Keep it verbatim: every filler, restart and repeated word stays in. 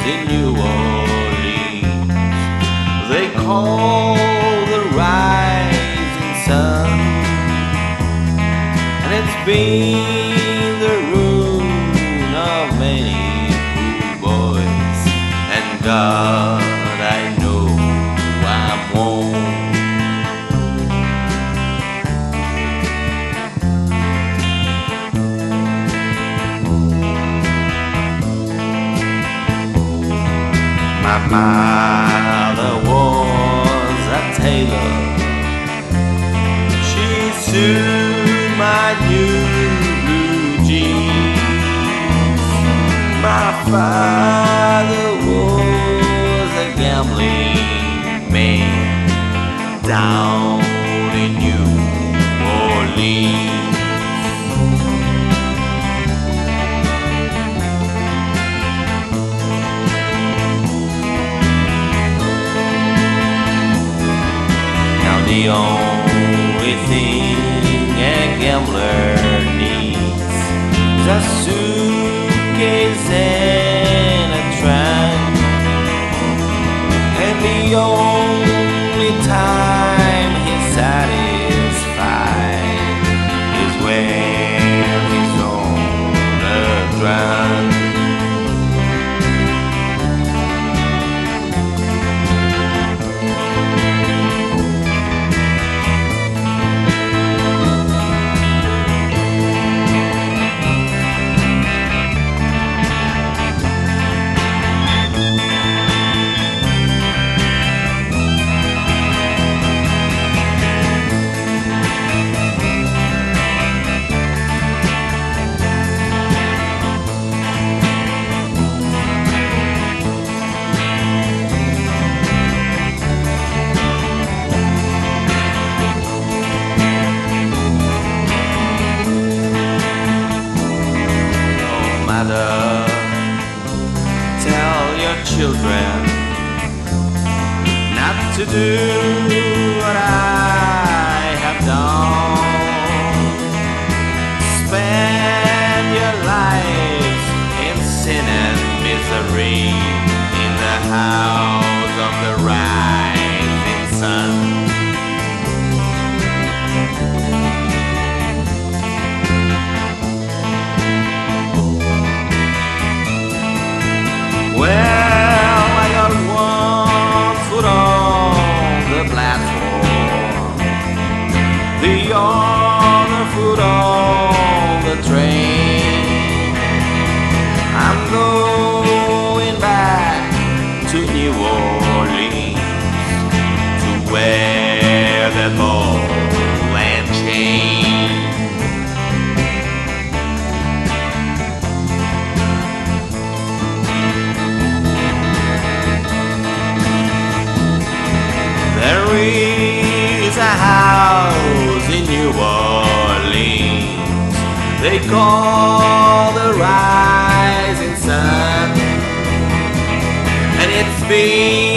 in New Orleans. They call the rising sun, and it's been the ruin of many poor boys. And God, I know I'm home. My mother was a tailor. She sewed my new blue jeans. My father was a gambling man down in New Orleans. The only thing a gambler needs is a suitcase and a trunk, and the only time he's satisfied is when he's on the ground. Tell your children not to do what I have done. Spend your lives in sin and misery in the house of the rising sun. Well, I got one foot on the platform, the other foot on the train. I'm going back to New Orleans to wear that ball and chain. There is a house in New Orleans they call the rising sun, and it's been